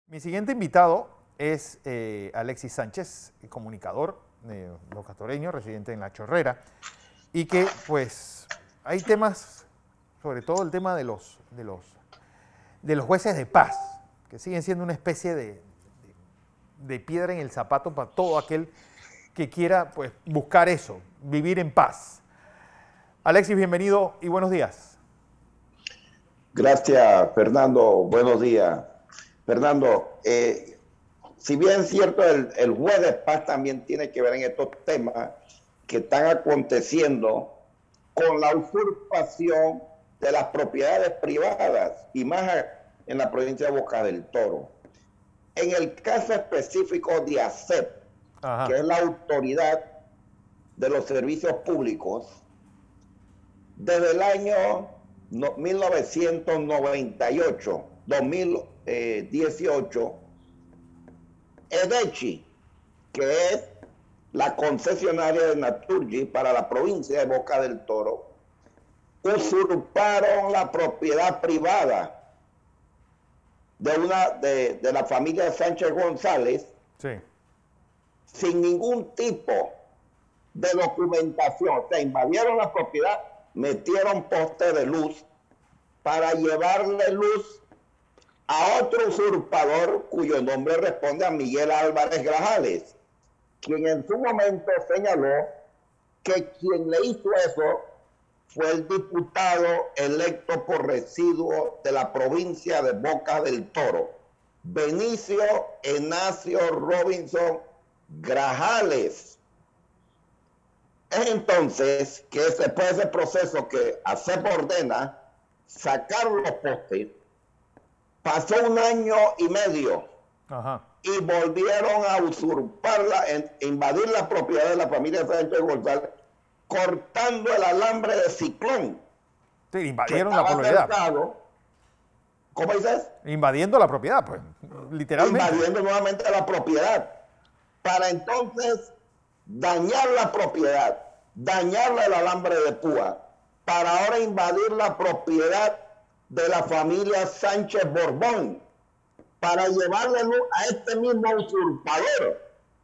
Mi siguiente invitado es Alexis Sánchez, comunicador locastoreño, residente en La Chorrera, y que pues hay temas, sobre todo el tema de los jueces de paz, que siguen siendo una especie de piedra en el zapato para todo aquel que quiera pues buscar eso, vivir en paz. Alexis, bienvenido y buenos días. Gracias, Fernando. Buenos días. Fernando, si bien es cierto, el juez de paz también tiene que ver en estos temas que están aconteciendo con la usurpación de las propiedades privadas y más en la provincia de Bocas del Toro. En el caso específico de ASEP, que es la autoridad de los servicios públicos, desde el año 1998, 2018, EDECHI, que es la concesionaria de Naturgy para la provincia de Bocas del Toro, usurparon la propiedad privada de la familia Sánchez González, sí, sin ningún tipo de documentación. O sea, invadieron la propiedad, metieron postes de luz para llevarle luz a otro usurpador cuyo nombre responde a Miguel Álvarez Grajales, quien en su momento señaló que quien le hizo eso fue el diputado electo por residuo de la provincia de Bocas del Toro, Benicio Enacio Robinson Grajales. Es entonces que después de ese proceso que ASEP ordena sacar los postes, pasó 1 año y medio. Ajá. Y volvieron a usurparla, invadir la propiedad de la familia Sánchez González, cortando el alambre de ciclón. Sí, invadieron la propiedad. Cercado. ¿Cómo dices? Invadiendo la propiedad, pues, literalmente. Invadiendo nuevamente la propiedad, para entonces dañar la propiedad, dañarle el alambre de púa, para ahora invadir la propiedad de la familia Sánchez Borbón, para llevarle luz a este mismo usurpador.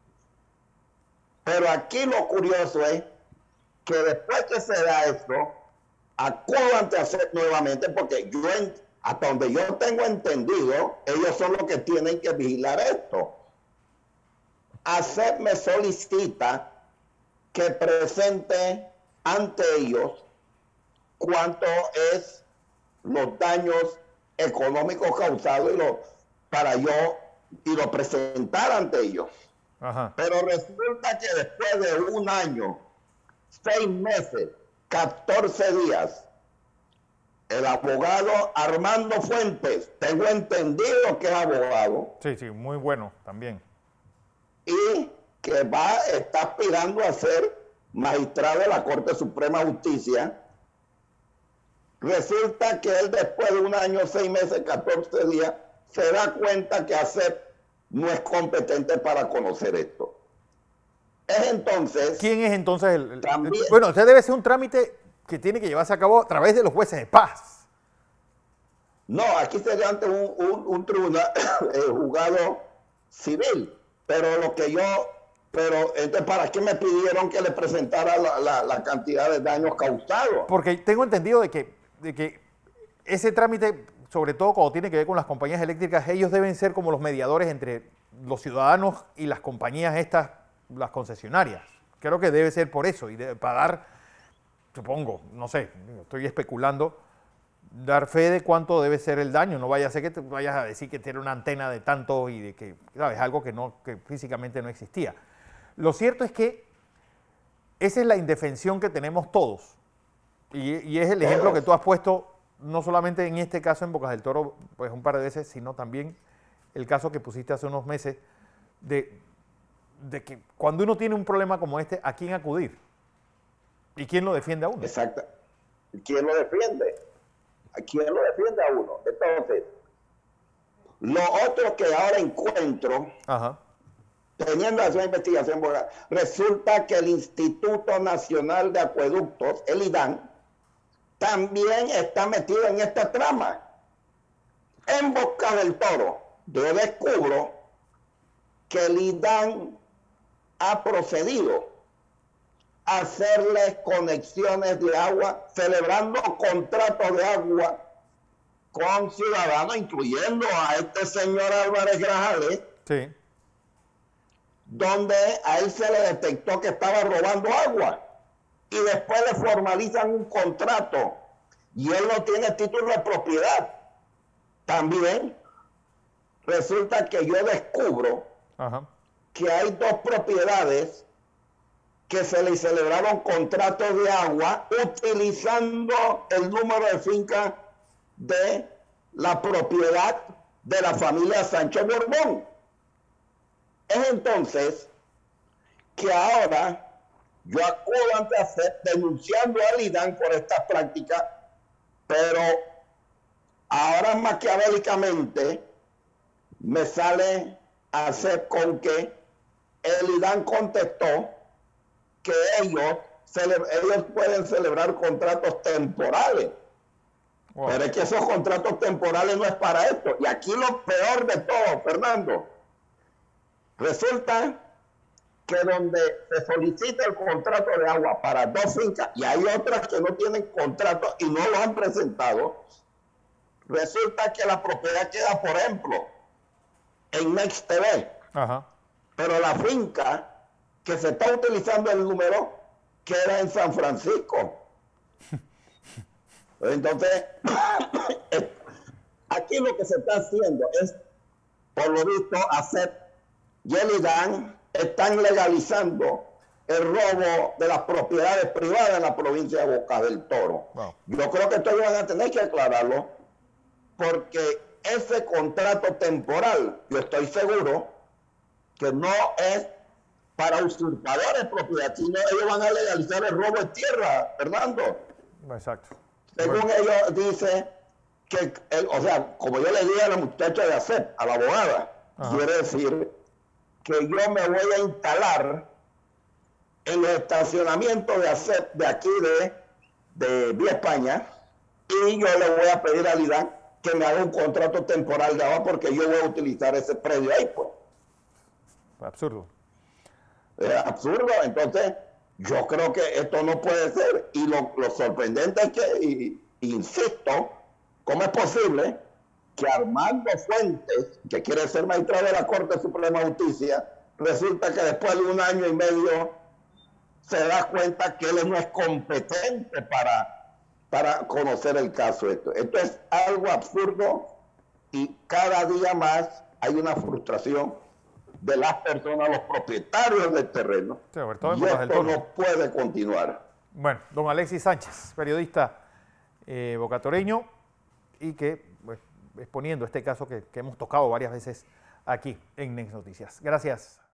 Pero aquí lo curioso es que después que se da esto, acudo ante ASEP nuevamente, porque yo, hasta donde yo tengo entendido, ellos son los que tienen que vigilar esto. ASEP me solicita que presente ante ellos cuánto es los daños económicos causados para yo y lo presentar ante ellos. Ajá. Pero resulta que después de 1 año, 6 meses, 14 días, el abogado Armando Fuentes, tengo entendido que es abogado. Sí, sí, muy bueno también. Y que está aspirando a ser magistrado de la Corte Suprema de Justicia. Resulta que él después de 1 año, 6 meses, 14 días, se da cuenta que ASEP no es competente para conocer esto. Es entonces... ¿Quién es entonces bueno, usted debe ser un trámite que tiene que llevarse a cabo a través de los jueces de paz. No, aquí sería ante un tribunal juzgado civil. Pero lo que entonces, ¿para qué me pidieron que le presentara la cantidad de daños causados? Porque tengo entendido de que ese trámite, sobre todo cuando tiene que ver con las compañías eléctricas, ellos deben ser como los mediadores entre los ciudadanos y las compañías estas, las concesionarias. Creo que debe ser por eso, y para dar, supongo, no sé, estoy especulando, dar fe de cuánto debe ser el daño. No vaya a ser que te vayas a decir que tiene una antena de tanto y de que, ¿sabes? Algo que físicamente no existía. Lo cierto es que esa es la indefensión que tenemos todos. Y es el ejemplo que tú has puesto, no solamente en este caso en Bocas del Toro, pues un par de veces, sino también el caso que pusiste hace unos meses de que cuando uno tiene un problema como este, ¿a quién acudir? ¿Y quién lo defiende a uno? Exacto. ¿Quién lo defiende? ¿A quién lo defiende a uno? Entonces, lo otro que ahora encuentro, ajá, teniendo esa investigación, resulta que el Instituto Nacional de Acueductos, el IDAN, también está metido en esta trama. En Bocas del Toro, yo descubro que el IDAN ha procedido a hacerles conexiones de agua, celebrando contratos de agua con ciudadanos, incluyendo a este señor Álvarez Grajales, sí, donde a él se le detectó que estaba robando agua y después le formalizan un contrato y él no tiene título de propiedad. También resulta que yo descubro que hay dos propiedades que se le celebraron contratos de agua utilizando el número de finca de la propiedad de la familia Sánchez Borbón. Es entonces que ahora yo acudo ante ASEP denunciando al IDAN por estas prácticas, pero ahora maquiavélicamente me sale ASEP con que el IDAN contestó que ellos pueden celebrar contratos temporales. Wow. Pero es que esos contratos temporales no es para esto. Y aquí lo peor de todo, Fernando, resulta que donde se solicita el contrato de agua para dos fincas, y hay otras que no tienen contrato y no lo han presentado, resulta que la propiedad queda, por ejemplo, en Next TV. Pero la finca que se está utilizando el número queda en San Francisco. Entonces, aquí lo que se está haciendo es, por lo visto, y el IDAN están legalizando el robo de las propiedades privadas en la provincia de Bocas del Toro. Wow. Yo creo que esto van a tener que aclararlo, porque ese contrato temporal, yo estoy seguro que no es para usurpadores de propiedad, sino ellos van a legalizar el robo de tierra, Fernando. Exacto. Según ellos dicen que, o sea, como yo le dije a la muchacha de ASEP, a la abogada, quiere decir que yo me voy a instalar en el estacionamiento de ASEP de aquí de Vía España, y yo le voy a pedir al IDAN que me haga un contrato temporal de agua porque yo voy a utilizar ese predio ahí, pues. Absurdo. Es absurdo. Entonces, yo creo que esto no puede ser. Y lo sorprendente es que, insisto, ¿cómo es posible que Armando Fuentes, que quiere ser magistrado de la Corte Suprema de Justicia, resulta que después de 1 año y medio se da cuenta que él no es competente para conocer el caso? Esto es algo absurdo, y cada día más hay una frustración de las personas, los propietarios del terreno. Sí, y esto no puede continuar. Bueno, don Alexis Sánchez, periodista bocatoreño, y que pues, exponiendo este caso que hemos tocado varias veces aquí en Next Noticias. Gracias.